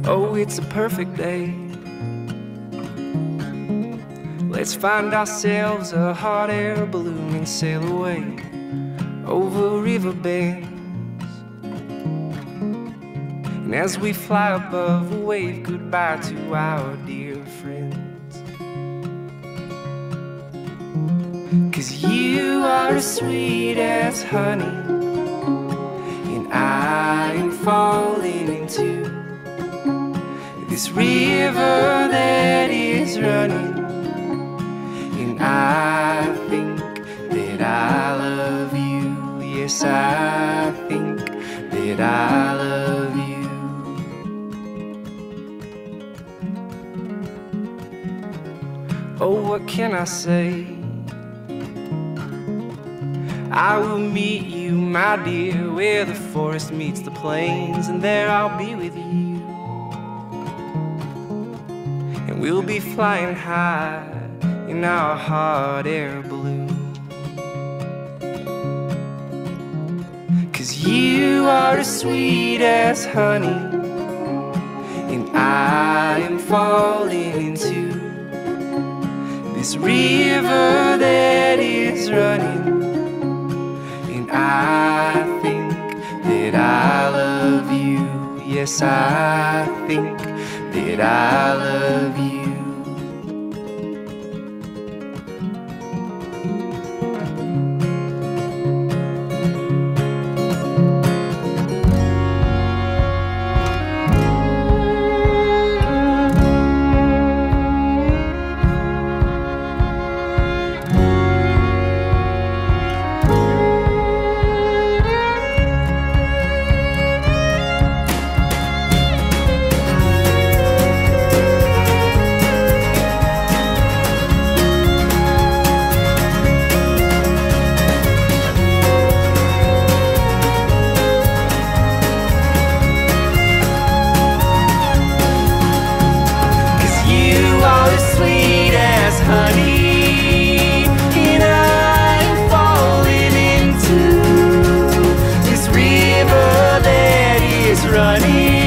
Oh, it's a perfect day. Let's find ourselves a hot air balloon and sail away over river bends. And as we fly above, we'll wave goodbye to our dear friends. 'Cause you are as sweet as honey, and I am falling into this river that is running. And I think that I love you. Yes, I think that I love you. Oh, what can I say? I will meet you, my dear, where the forest meets the plains, and there I'll be with you. And we'll be flying high in our hot air balloon. 'Cause you are as sweet as honey, and I am falling into this river that is running. And I think that I love you. Yes, I think that I love you. Honey, and I'm falling into this river that is running.